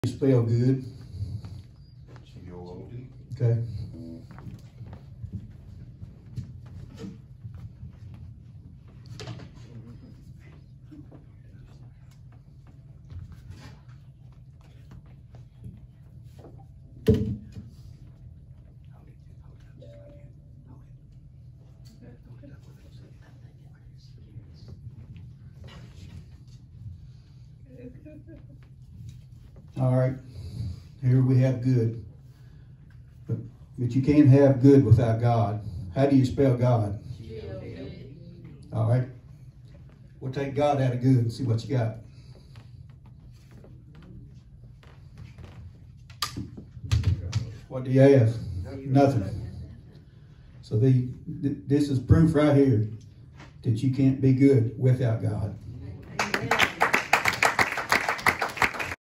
Spell good. Okay. All right, here we have good, but you can't have good without God. How do you spell God? All right, we'll take God out of good and see what you got. What do you have? Nothing. So this is proof right here that you can't be good without God.